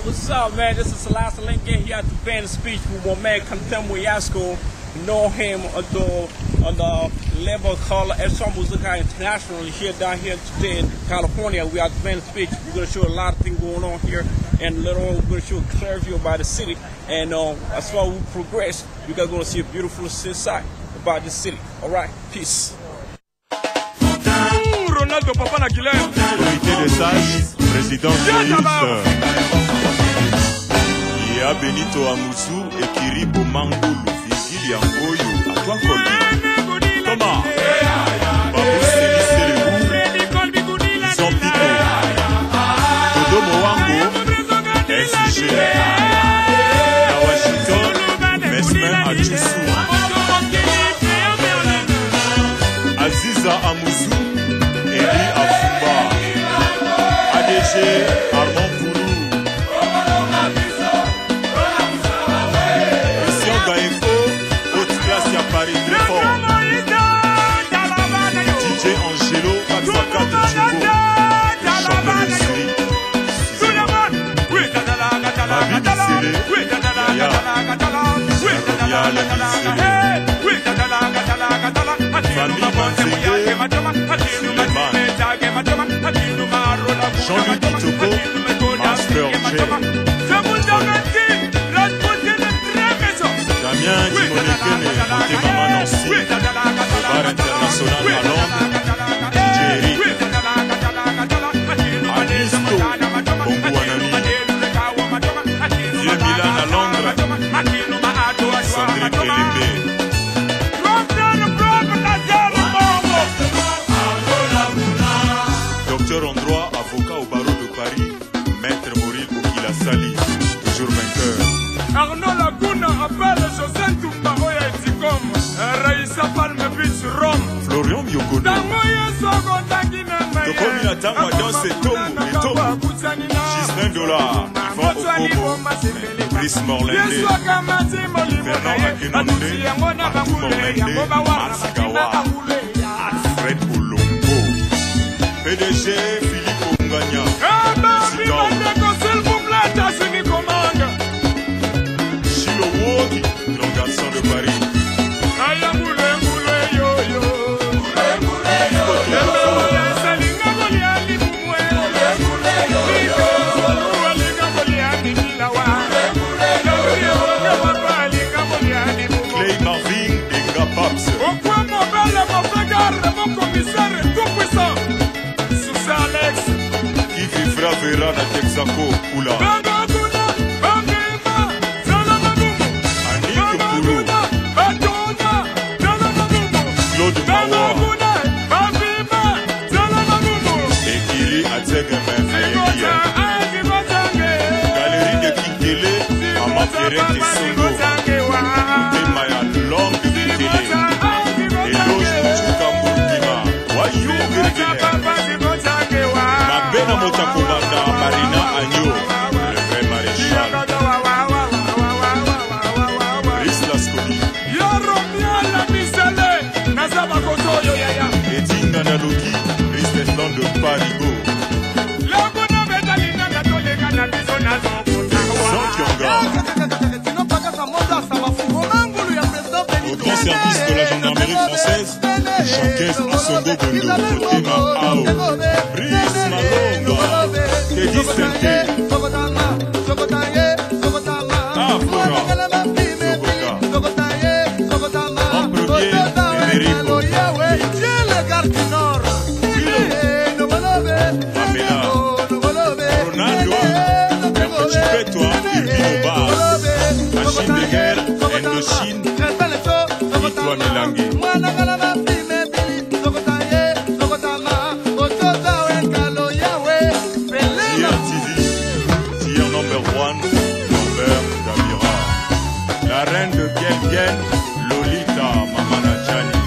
What's up, man? This is Celeste Lincoln here at the band speech with my man Contemo Yasko. You know him on the label called Extra Musica International here down here today in California. We are at the band speech. We're going to show a lot of things going on here, and later on we're going to show a clear view about the city. And as far as we progress, we're going to see a beautiful side about the city. All right, peace. Ronaldo Papa Naguilin. Comité des sages, président Félix. Yea Benito Amusu et Kiribo Mangulu, Vigili Angoyo, à toi Colby. Thomas, Babou Sélisserou, Zampito, Dodo Mowango, SG, à Washington, Mesmer Adjoussou, Aziza Amusu, Eli Afumba, ADG Armand Kourou, Christian Gaeko, haute classe à Paris très fort, DJ Angelo, 4x4 de Thibaut, champion de série, David Dissélé, Yaya, Famille Manzeke, Jean-Luc Kitoko, Master J. Damien Dimonekene, Monté Maman Nancy, le bar international à Londres, DJ Eric, Anisto, Bongouanami, Vieux Milan à Londres, Sandrine Kelembe. Docteur en droit, avocat au barreau de Paris, Maître Maurice Bokila Sali, toujours vainqueur. Arnaud Laguna appelle José Toumba Oya Etikom, Raïssa Palme Beach Rome. Florian Miokono. Tokomi Atangwa danse Tomo et Tomo. Gislain Dollar, Yvan Okobo, Brice Morlende, Fernand Akenonde, Martou Morlende, Matsikawa, Alfred Olombo, PDG Philippe Ongagna, Chilo Wogi, grand garçon de Paris. Clay Marvin, Enga Paps. Mon commissaire tout puissant, sous Alex. Qui vivra verra na Texaco, Oula. Annick Kourou. Claude Mawa. Ekiri Atsegemen Ayegia. Galerie de Kikele, Mama Pierrette et Solo. Maya l'homme de Kikele. Eloge Mouchouka Mouroukima. Wayou Gergener. Mabena Motakoubanda, Marina Agneau, le vrai maréchal. Brice Lasconi. Edine Nanaloki, Brice de Parigo. Jean Kyonga. Au grand service de la gendarmerie française, Jean-Caisse Assongo Bondo, Otema Ao, Brice Malonga, Teddy Sente, Flora, Soboka, en premier, Federico, Pamela, Ronaldo, Herbe Chipetwa, Urbino Bas, Machine de guerre, Indochine, Itwa Milangi. Tier number 1, Norbert Davira. La reine de Bielgen, Lolita Mamanachani.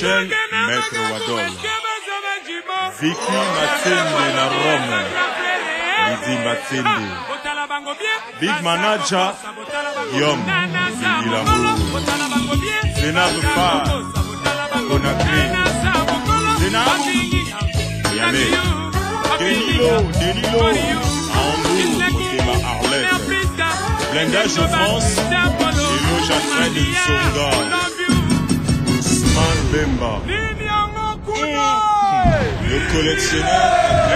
Michel, Maître Wadol. Vicky Matende na Rome. Lydie Matende. Big Manager, Yom, Vigilambo. Zénab Far, Conakry. Zénab, Yamé. Denilo, Hambourg, Motema Arlette. Blindage de France, Gino Jacquin de Tsonga. Ousmane Bemba. Le collectionneur,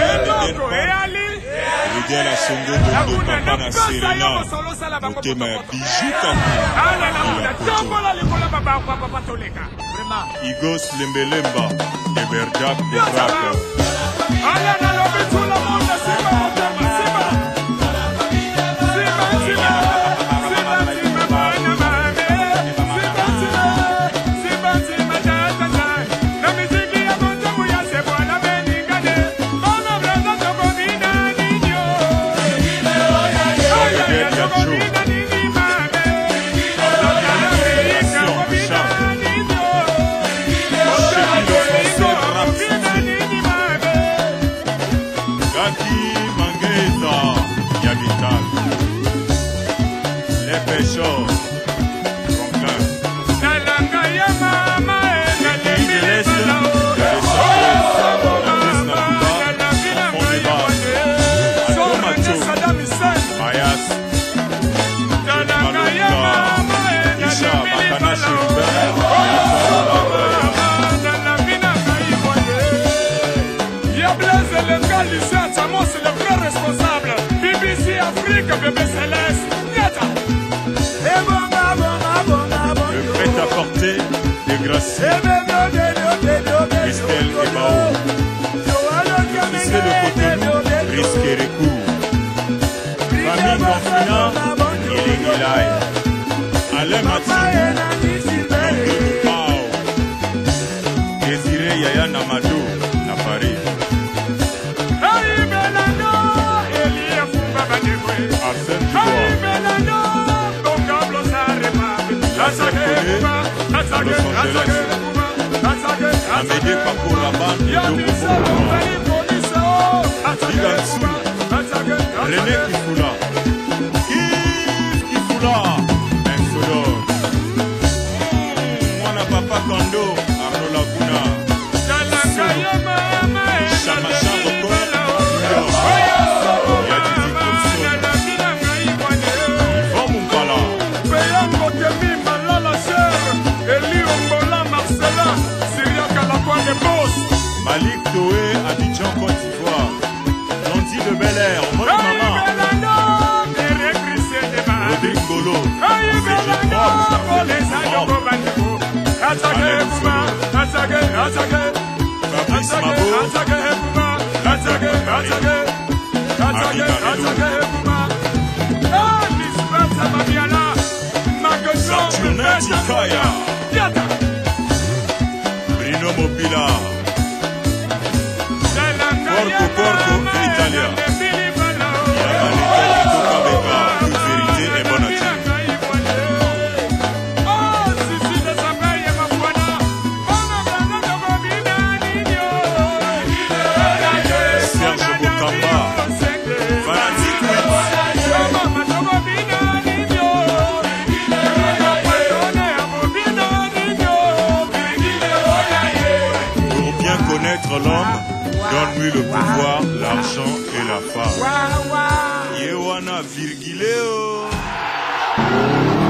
Eden Asongo Dondo Papa na Serena. Motema ya bijou Kakou. Igos Lembelemba, Eberjak de Braque. C'est le vrai responsable. BBC Afrique, bébé Céleste. Le prêt-à-porter des Gracieux. Christelle et Mao. Officier de Cotonou, Risque Recours. Famille Gonfina, Ilingilai. Alain Mathieu, Longue Pao. Désiré Yaya Namadou, na Paris. Arsène Amédée Pakouraban, Digansou, René Kifula, Insodor, Mwana Papa Kando, Arnaud Laguna, Chamacha Roko, Yadidi Kopson, Yvon Mumbala, Malik Toé, Abidjan, Côte d'Ivoire. Londi de Bel Air, Mode Maman. Rodrigue Golo. Fabrice Mabo. Saturnin Tikaya. Bruno Mobila. Porco et Italia. Toute vérité et bonne attitude. Serge Bokamba. Fanatique Pour bien connaître l'homme, donne-lui le pouvoir, l'argent et la femme. Yewana Virgileo.